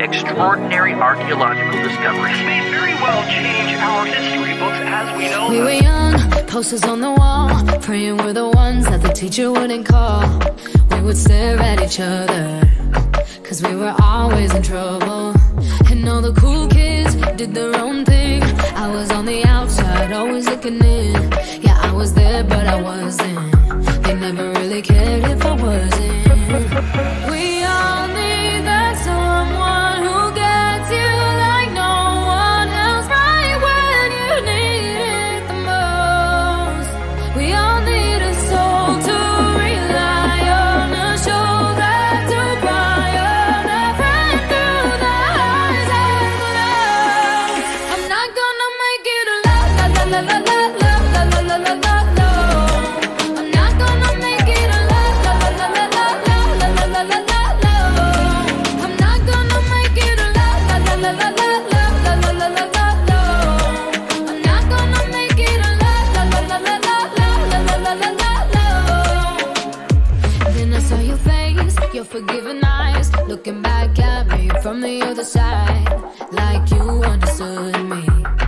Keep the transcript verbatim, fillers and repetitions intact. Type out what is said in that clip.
extraordinary archaeological discovery. This may very well change our history books as we know We them. were young, posters on the wall, praying we're the ones that the teacher wouldn't call. We would stare at each other, cause we were always in trouble. And all the cool kids did their own thing. I was on the outside, always looking in. Yeah, I was there, but I wasn't. They never really cared if I wasn't. We all need that someone who gets you like no one else, right when you need it the most. We all need a soul to rely on, a shoulder to cry on, a friend through the highs and the lows. I'm not gonna make it alone, la la la la la la la la la la la. I'm not gonna make it alone, la la la la la la la la la la la. I'm not gonna make it alone, la la la la la la la la la la la. I'm not gonna make it alone, la la la la la la la la la la. Then I saw your face, your forgiving eyes, looking back at me from the other side, like you understood me.